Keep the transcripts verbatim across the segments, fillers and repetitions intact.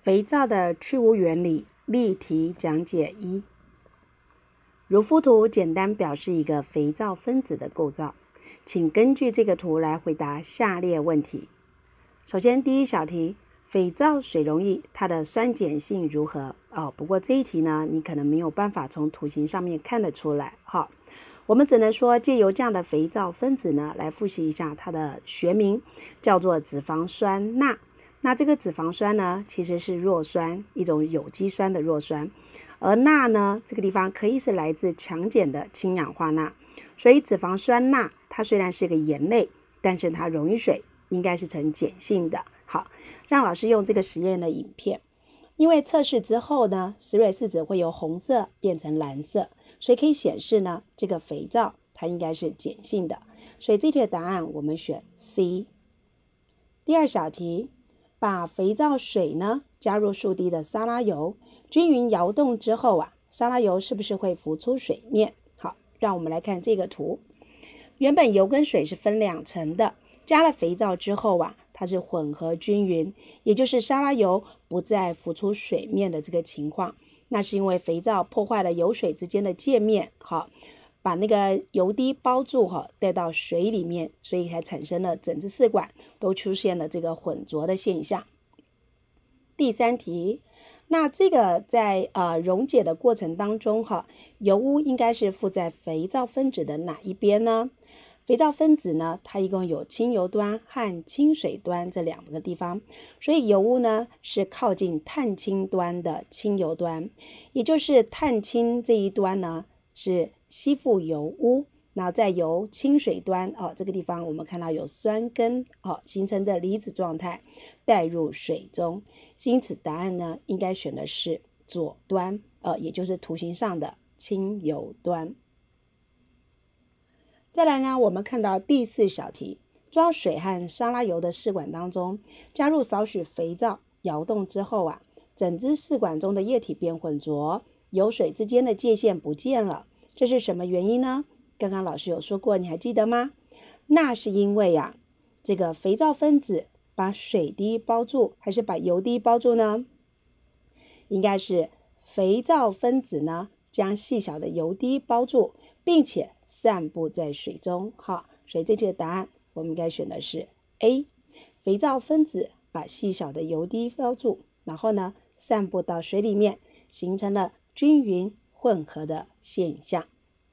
肥皂的去污原理例题讲解一。如肤图简单表示一个肥皂分子的构造，请根据这个图来回答下列问题。首先，第一小题，肥皂水溶液它的酸碱性如何？哦，不过这一题呢，你可能没有办法从图形上面看得出来。好，我们只能说借由这样的肥皂分子呢，来复习一下它的学名，叫做脂肪酸钠。那这个脂肪酸呢，其实是弱酸，一种有机酸的弱酸。而钠呢，这个地方可以是来自强碱的氢氧化钠。所以脂肪酸钠它虽然是个盐类，但是它溶于水，应该是呈碱性的。好，让老师用这个实验的影片。因为测试之后呢，石蕊试纸会由红色变成蓝色，所以可以显示呢，这个肥皂它应该是碱性的。所以这题的答案我们选 C。第二小题，把肥皂水呢加入数滴的沙拉油，均匀摇动之后啊，沙拉油是不是会浮出水面？好，让我们来看这个图。原本油跟水是分两层的，加了肥皂之后啊，它是混合均匀，也就是沙拉油不再浮出水面的这个情况。那是因为肥皂破坏了油水之间的界面，好，把那个油滴包住哈，带到水里面，所以才产生了整支试管都出现了这个混浊的现象。第三题，那这个在呃溶解的过程当中哈，油污应该是附在肥皂分子的哪一边呢？肥皂分子呢，它一共有清油端和清水端这两个地方，所以油污呢是靠近碳氢端的清油端，也就是碳氢这一端呢是吸附油污，然后再由清水端哦这个地方我们看到有酸根哦形成的离子状态带入水中，因此答案呢应该选的是左端，呃也就是图形上的清油端。再来呢，我们看到第四小题，装水和沙拉油的试管当中，加入少许肥皂，摇动之后啊，整支试管中的液体变浑浊，油水之间的界限不见了。这是什么原因呢？刚刚老师有说过，你还记得吗？那是因为啊，这个肥皂分子把水滴包住，还是把油滴包住呢？应该是肥皂分子呢，将细小的油滴包住，并且散布在水中。好，所以这题的答案我们应该选的是 A。肥皂分子把细小的油滴包住，然后呢散布到水里面，形成了均匀混合的现象。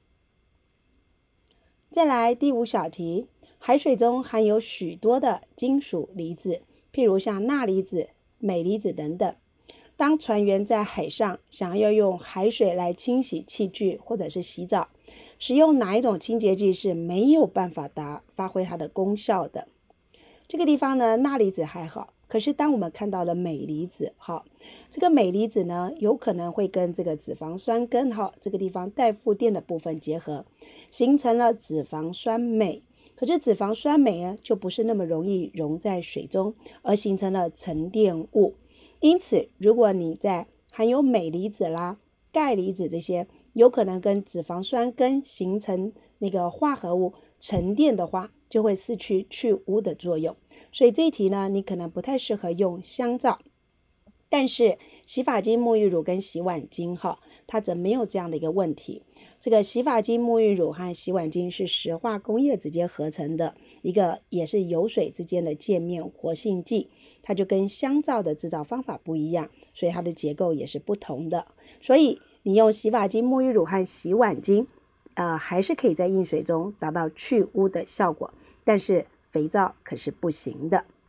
再来第五小题，海水中含有许多的金属离子，譬如像钠离子、镁离子等等。当船员在海上想要用海水来清洗器具或者是洗澡，使用哪一种清洁剂是没有办法达发挥它的功效的？这个地方呢，钠离子还好，可是当我们看到了镁离子，好，这个镁离子呢，有可能会跟这个脂肪酸根哈这个地方带负电的部分结合，形成了脂肪酸镁。可是脂肪酸镁呢，就不是那么容易溶在水中，而形成了沉淀物。因此，如果你在含有镁离子啦、钙离子这些，有可能跟脂肪酸根形成那个化合物沉淀的话，就会失去去污的作用。所以这一题呢，你可能不太适合用香皂，但是洗发精、沐浴乳跟洗碗精哈，它则没有这样的一个问题。这个洗发精、沐浴乳和洗碗精是石化工业直接合成的一个，也是油水之间的界面活性剂，它就跟香皂的制造方法不一样，所以它的结构也是不同的。所以你用洗发精、沐浴乳和洗碗精，呃，还是可以在硬水中达到去污的效果，但是肥皂可是不行的。